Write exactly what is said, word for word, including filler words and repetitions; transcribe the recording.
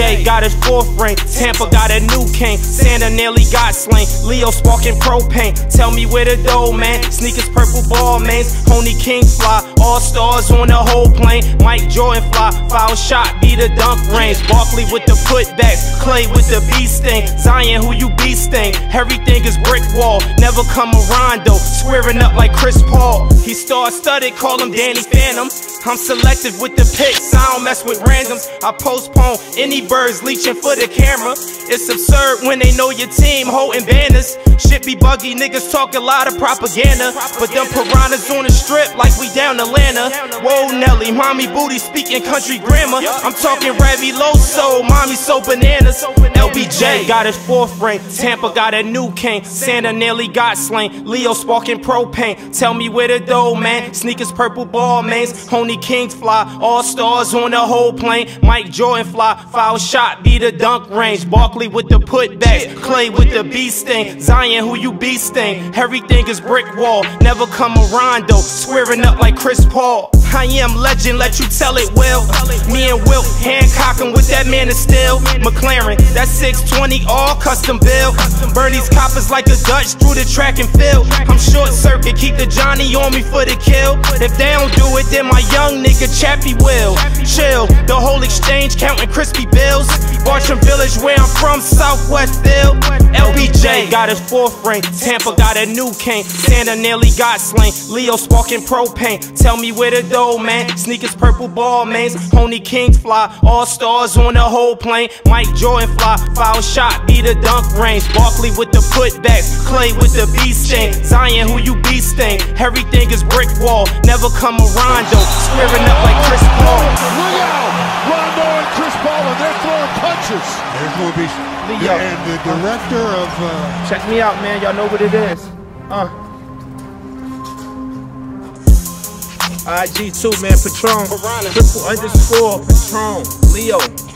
J got his fourth ring. Tampa got a new king. Santa nearly got slain. Leo sparking propane. Tell me where the dough, man. Sneakers purple ball mains. Honey King fly. All stars on the whole plane. Mike Jordan fly. Foul shot be the dunk range. Barkley with the putbacks. Clay with the bee sting. Zion who you bee sting. Everything is brick wall. Never come a Rondo. Squaring up like Chris Paul. He star studded. Call him Danny Phantom. I'm selective with the picks. I don't mess with randoms. I postpone any birds leeching for the camera. It's absurd when they know your team holding banners. Shit be buggy, niggas talk a lot of propaganda, but them piranhas on the strip like we down Atlanta. Whoa Nelly, mommy booty speaking country grammar. I'm talking Raviloso, mommy so bananas. L B J got his fourth ring. Tampa got a new king. Santa nearly got slain. Leo sparking propane. Tell me where the dough, man. Sneakers purple ball mains. Honey Kings fly. All stars on the whole plane. Mike Jordan fly. Foul shot be the dunk range. Barkley with the putbacks. Clay with the bee sting. Zion who you bee sting. Everything is brick wall. Never come a Rondo. Squaring up like Chris Paul. I am legend, let you tell it well. Me and Wilt Hancockin' with that man of steel. McLaren, that six twenty all custom built. Bernie's coppers like a Dutch through the track and field. I'm short circuit, keep the Johnny on me for the kill. If they don't do it, then my young nigga Chappie will. Chill, the whole exchange counting crispy bills. Bartram Village where I'm from, Southwestville. L B J got his fourth ring. Tampa got a new king. Santa nearly got slain. Leo sparking propane. Tell me where the dough, man. Sneakers purple ball mains. Honey Kings fly. All stars on the whole plane. Mike Jordan fly. Foul shot be the dunk range. Barkley with the putbacks. Clay with the bee sting. Zion who you bee sting. Everything is brick wall. Never come a Rondo. Squaring up like Chris Paul. Leo, Rondo and Chris Paul, and they're throwing punches. There's going to be Leo. And the director of uh, check me out, man. Y'all know what it is. Uh. I G two, man. Patron. Triple underscore Patron. Leo.